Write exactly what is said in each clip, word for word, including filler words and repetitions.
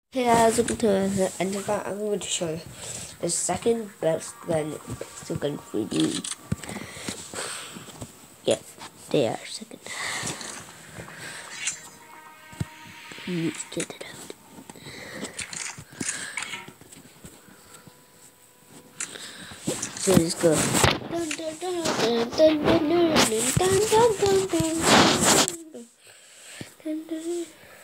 Hey guys, welcome to the end of that. I'm going to show you the second best gun, pistol gun three D. Yeah, they are second. Let's get it out. So let's go. Dun, dun, dun, dun, dun, dun, dun, dun, dun, dun, dun, dun, dun.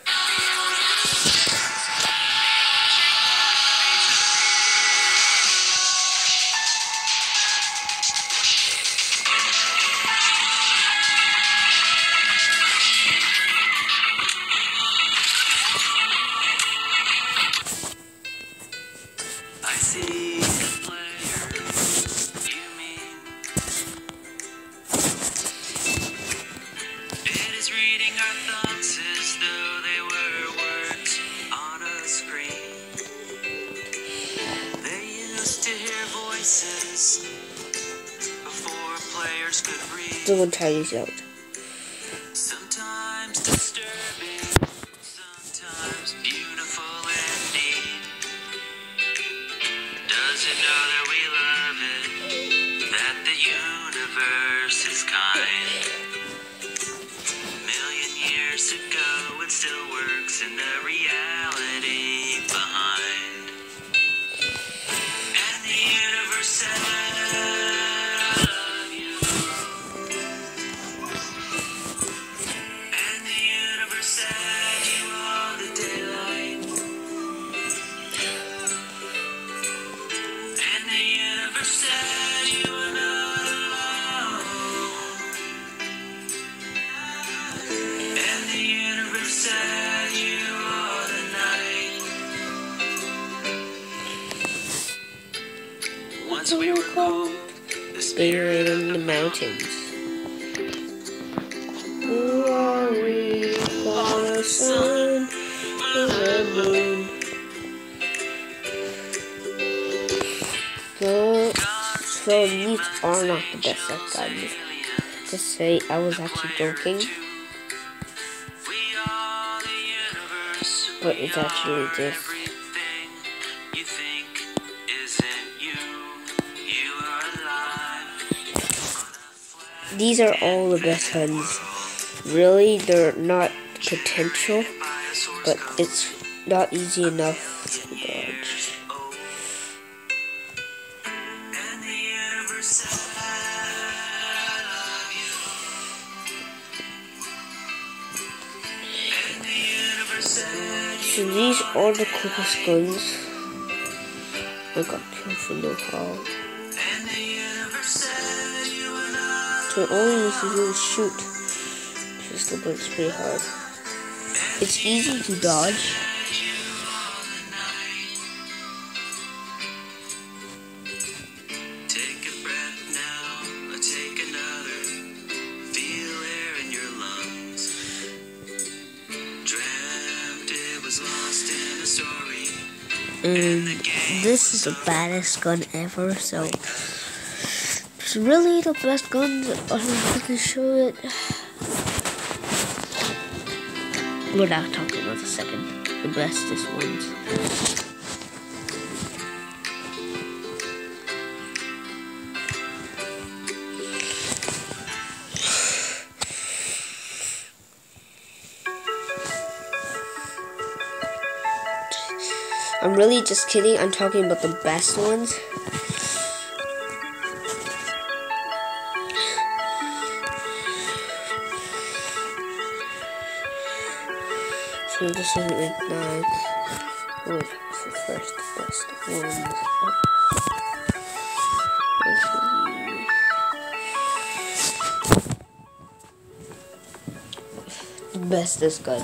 I see the players you mean. It is reading our thoughts as though they were words on a screen. They used to hear voices before players could read. Someone try this out. Sometimes disturbing, sometimes beautiful indeed. Does it know that we love it? That the universe is kind? Million years ago, it still works in the reality behind. And the universe said, I love you. And the universe said, you are the daylight. And the universe said you were not alone. And the universe said you are the night. Once we were cold, the spirit Spirit of in the the mountains. mountains. Who are we? For the sun, for the moon. So, so these are not the best at guns. Just say I was actually joking, but it's actually this. Everything you think isn't you. You are alive. These are all the best guns. Really, they're not potential, but it's not easy enough to dodge. And the universe said, I love you. And the universe said, So these are the coolest guns. I got killed for no how. and the universe said you were not. So all you need to do is shoot. Pistol guns pretty hard. It's easy to dodge. Take a breath now, or take another. Feel air in your lungs. Dreamt it was lost in a story. And this is the baddest gun ever, so it's really the best gun. I'm going to show it. We're not talking about the second, the bestest ones. I'm really just kidding. I'm talking about the best ones. So this is ignite. Wait for first best ones. The bestest gun.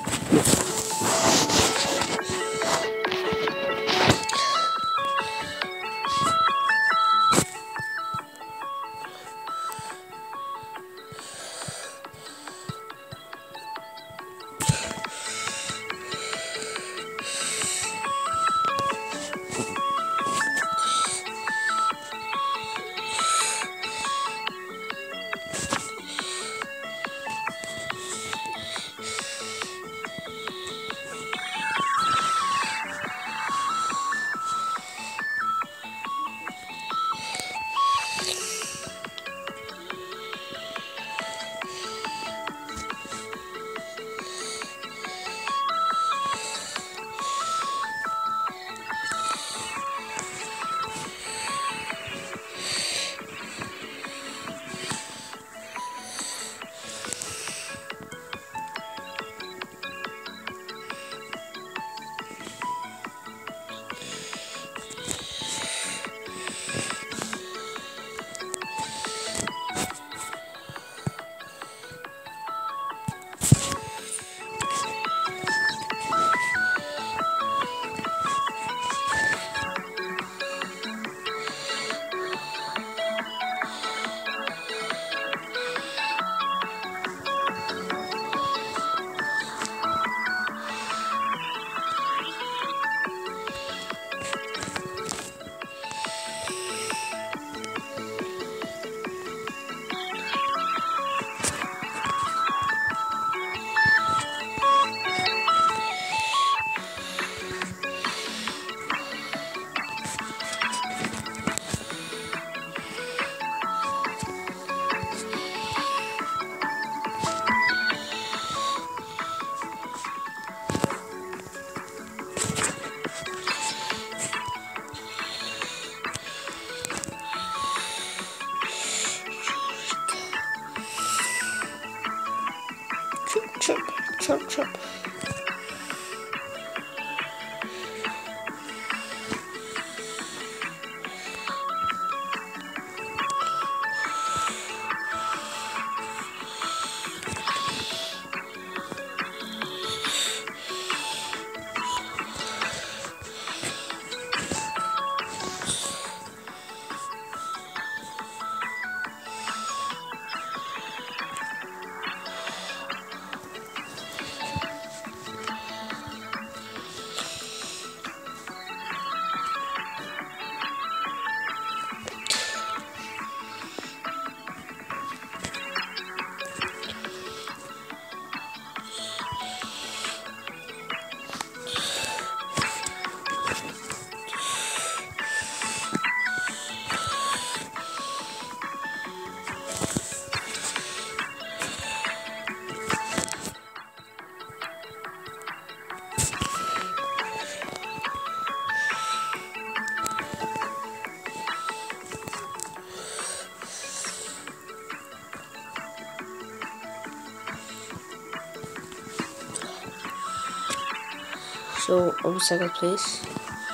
So I'm second place.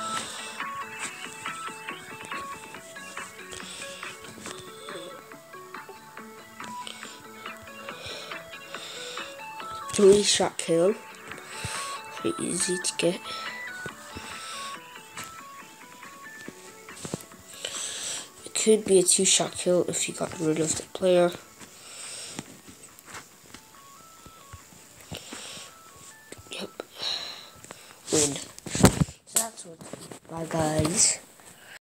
Three shot kill. Very easy to get. It could be a two shot kill if you got rid of the player. Yep. Win. So that's what. Bye guys.